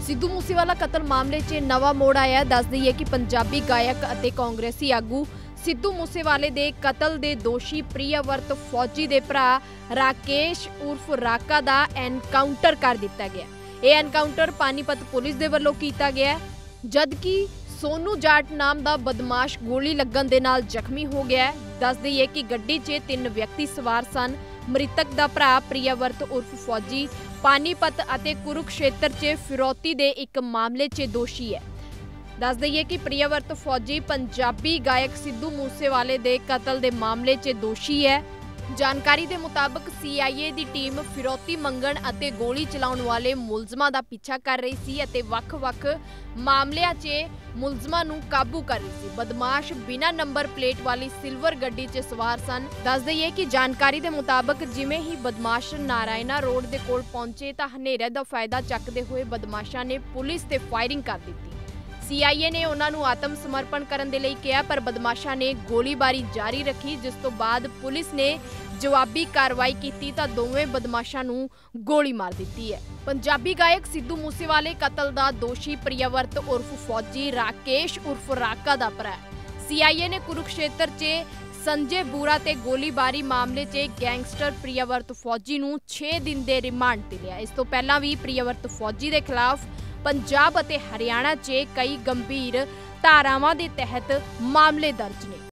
ਸਿੱਧੂ ਮੂਸੇਵਾਲਾ ਕਤਲ ਮਾਮਲੇ 'ਚ ਨਵਾਂ ਮੋੜ ਆਇਆ। ਦੱਸ ਦਈਏ ਕਿ ਪੰਜਾਬੀ ਗਾਇਕ ਅਤੇ ਕਾਂਗਰਸੀ ਆਗੂ ਸਿੱਧੂ ਮੂਸੇਵਾਲੇ ਦੇ ਕਤਲ ਦੇ ਦੋਸ਼ੀ ਪ੍ਰਿਯਵਰਤ ਫੌਜੀ ਦੇ ਭਰਾ ਰਾਕੇਸ਼ ਉਰਫ ਰਾਕਾ ਦਾ ਐਨਕਾਊਂਟਰ ਕਰ ਦਿੱਤਾ ਗਿਆ। ਇਹ ਐਨਕਾਊਂਟਰ ਪਾਨੀਪਤ ਪੁਲਿਸ ਦੇ ਵੱਲੋਂ ਕੀਤਾ ਗਿਆ, ਜਦਕਿ ਸੋਨੂ ਜਾਟ ਨਾਮ ਦਾ ਬਦਮਾਸ਼ ਗੋਲੀ ਲੱਗਣ ਦੇ ਨਾਲ ਜ਼ਖਮੀ ਹੋ ਗਿਆ। ਦੱਸ ਦਈਏ ਕਿ ਗੱਡੀ 'ਚ 3 ਵਿਅਕਤੀ ਸਵਾਰ ਸਨ। ਮ੍ਰਿਤਕ ਦਾ ਭਰਾ ਪ੍ਰਿਯਵਰਤ ਉਰਫ ਫੌਜੀ ਪਾਨੀਪਤ ਅਤੇ ਕੁਰੂਕਸ਼ੇਤਰ 'ਚ ਫਿਰੌਤੀ ਦੇ ਇੱਕ ਮਾਮਲੇ 'ਚ ਦੋਸ਼ੀ ਹੈ। ਦੱਸ ਦਈਏ ਕਿ ਪ੍ਰਿਯਵਰਤ ਫੌਜੀ ਪੰਜਾਬੀ ਗਾਇਕ ਸਿੱਧੂ ਮੂਸੇਵਾਲੇ ਦੇ ਕਤਲ ਦੇ ਮਾਮਲੇ 'ਚ ਦੋਸ਼ੀ ਹੈ। ਜਾਣਕਾਰੀ ਦੇ ਮੁਤਾਬਕ CIA ਦੀ ਟੀਮ ਫਿਰੌਤੀ ਮੰਗਣ ਅਤੇ ਗੋਲੀ ਚਲਾਉਣ ਵਾਲੇ ਮੁਲਜ਼ਮਾਂ ਦਾ ਪਿੱਛਾ ਕਰ ਰਹੀ ਸੀ ਅਤੇ ਵੱਖ-ਵੱਖ ਮਾਮਲਿਆਂ 'ਚ ਮੁਲਜ਼ਮਾਂ ਨੂੰ ਕਾਬੂ ਕਰ ਰਹੀ ਸੀ। ਬਦਮਾਸ਼ ਬਿਨਾਂ ਨੰਬਰ ਪਲੇਟ ਵਾਲੀ ਸਿਲਵਰ ਗੱਡੀ 'ਚ ਸਵਾਰ ਸਨ। ਦੱਸ ਦਈਏ ਕਿ ਜਾਣਕਾਰੀ ਦੇ ਮੁਤਾਬਕ ਜਿਵੇਂ ਹੀ ਬਦਮਾਸ਼ ਨਾਰਾਇਣਾ ਰੋਡ ਦੇ ਕੋਲ ਪਹੁੰਚੇ ਤਾਂ ਹਨੇਰੇ ਦਾ ਫਾਇਦਾ ਚੱਕਦੇ ਹੋਏ ਬਦਮਾਸ਼ਾਂ ਨੇ ਪੁਲਿਸ ਤੇ ਫਾਇਰਿੰਗ ਕਰ ਦਿੱਤੀ। CIA ਨੇ ਉਹਨਾਂ ਨੂੰ ਆਤਮ ਸਮਰਪਣ ਕਰਨ ਦੇ ਲਈ ਕਿਹਾ, ਪਰ ਬਦਮਾਸ਼ਾਂ ਨੇ ਗੋਲੀਬਾਰੀ ਜਾਰੀ ਰੱਖੀ, ਜਿਸ ਤੋਂ ਬਾਅਦ ਪੁਲਿਸ ਨੇ ਜਵਾਬੀ ਕਾਰਵਾਈ ਕੀਤੀ ਤਾਂ ਦੋਵੇਂ ਬਦਮਾਸ਼ਾਂ ਨੂੰ ਗੋਲੀ ਮਾਰ ਦਿੱਤੀ ਹੈ। ਪੰਜਾਬੀ ਗਾਇਕ ਸਿੱਧੂ ਮੂਸੇਵਾਲੇ ਕਤਲ ਦਾ ਦੋਸ਼ੀ ਪ੍ਰਿਯਵਰਤ ਉਰਫ ਫੌਜੀ ਰਾਕੇਸ਼ ਉਰਫ ਰਾਕਾ ਦਾ ਭਰਾ ਹੈ। CIA ਨੇ ਕੁਰੂਕਸ਼ੇਤਰ 'ਚ ਸੰਜੇ ਬੂਰਾ ਤੇ ਗੋਲੀਬਾਰੀ ਮਾਮਲੇ 'ਚ ਗੈਂਗਸਟਰ ਪ੍ਰਿਯਵਰਤ ਫੌਜੀ ਨੂੰ 6 ਦਿਨ ਦੇ ਰਿਮਾਂਡ ਤੇ ਲਿਆ। ਇਸ ਤੋਂ ਪਹਿਲਾਂ ਵੀ ਪ੍ਰਿਯਵਰਤ ਫੌਜੀ ਦੇ ਖਿਲਾਫ ਪੰਜਾਬ ਅਤੇ ਹਰਿਆਣਾ 'ਚ ਕਈ ਗੰਭੀਰ ਧਾਰਾਵਾਂ ਦੇ ਤਹਿਤ ਮਾਮਲੇ ਦਰਜ ਨੇ।